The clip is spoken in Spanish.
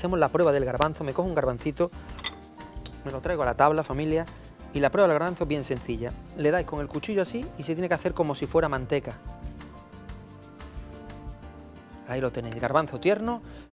hacemos la prueba del garbanzo. Me cojo un garbancito, me lo traigo a la tabla, familia, y la prueba del garbanzo es bien sencilla. Le dais con el cuchillo así y se tiene que hacer como si fuera manteca. Ahí lo tenéis, garbanzo tierno.